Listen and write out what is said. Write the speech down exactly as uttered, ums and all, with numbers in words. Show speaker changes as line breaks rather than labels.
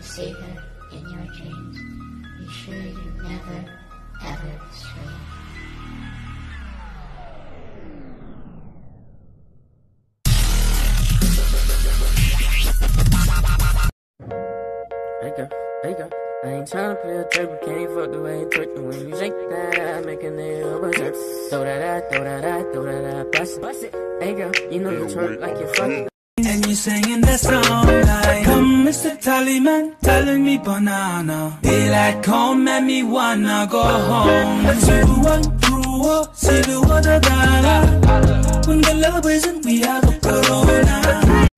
see her in your dreams, be sure you never, ever stray.
Hey girl, hey girl, I ain't tryna play a trick, but can't fuck the way you twerk. The way you shake that ass, make a nigga berserk. Throw that out, throw that out, throw that out, bust it, bust it. Hey girl, you know you twerk like you fucking.
And you singing that song like, come Mister Tallyman, telling me banana. Daylight come and me wanna go home. Zero one, true, see the water, when the love isn't we have a corona.